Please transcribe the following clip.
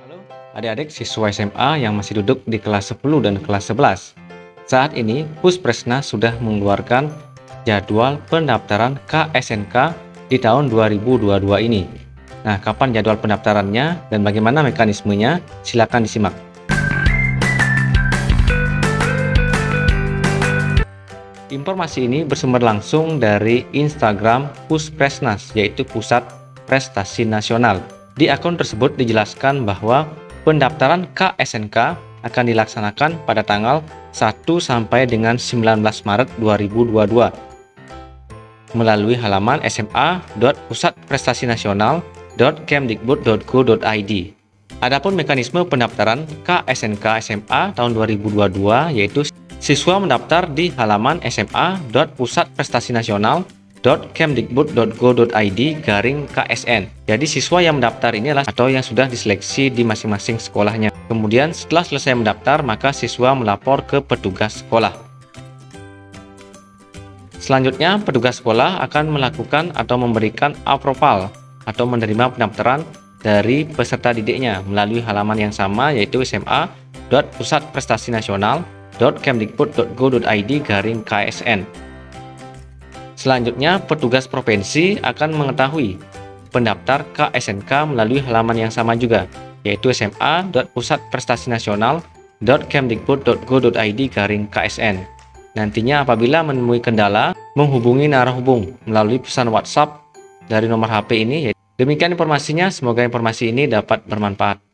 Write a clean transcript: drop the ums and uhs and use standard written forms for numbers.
Halo adik-adik siswa SMA yang masih duduk di kelas 10 dan kelas 11. Saat ini Puspresnas sudah mengeluarkan jadwal pendaftaran KSNK di tahun 2022 ini. Nah, kapan jadwal pendaftarannya dan bagaimana mekanismenya? Silakan disimak. Informasi ini bersumber langsung dari Instagram Puspresnas, yaitu Pusat Prestasi Nasional. Di akun tersebut dijelaskan bahwa pendaftaran KSNK akan dilaksanakan pada tanggal 1 sampai dengan 19 Maret 2022 melalui halaman sma.pusatprestasi-nasional.kemdikbud.go.id. Adapun mekanisme pendaftaran KSNK SMA tahun 2022 yaitu siswa mendaftar di halaman sma.pusatprestasi-nasional.kemdikbud.go.id/KSN. Jadi siswa yang mendaftar ini adalah atau yang sudah diseleksi di masing-masing sekolahnya. Kemudian setelah selesai mendaftar, maka siswa melapor ke petugas sekolah. Selanjutnya, petugas sekolah akan melakukan atau memberikan approval atau menerima pendaftaran dari peserta didiknya melalui halaman yang sama yaitu sma.pusatprestasi-nasional.kemdikbud.go.id/KSN. Selanjutnya, petugas provinsi akan mengetahui pendaftar KSNK melalui halaman yang sama juga, yaitu sma.pusatprestasi-nasional.kemdikbud.go.id/KSN. Nantinya apabila menemui kendala, menghubungi narah hubung melalui pesan WhatsApp dari nomor HP ini. Demikian informasinya, semoga informasi ini dapat bermanfaat.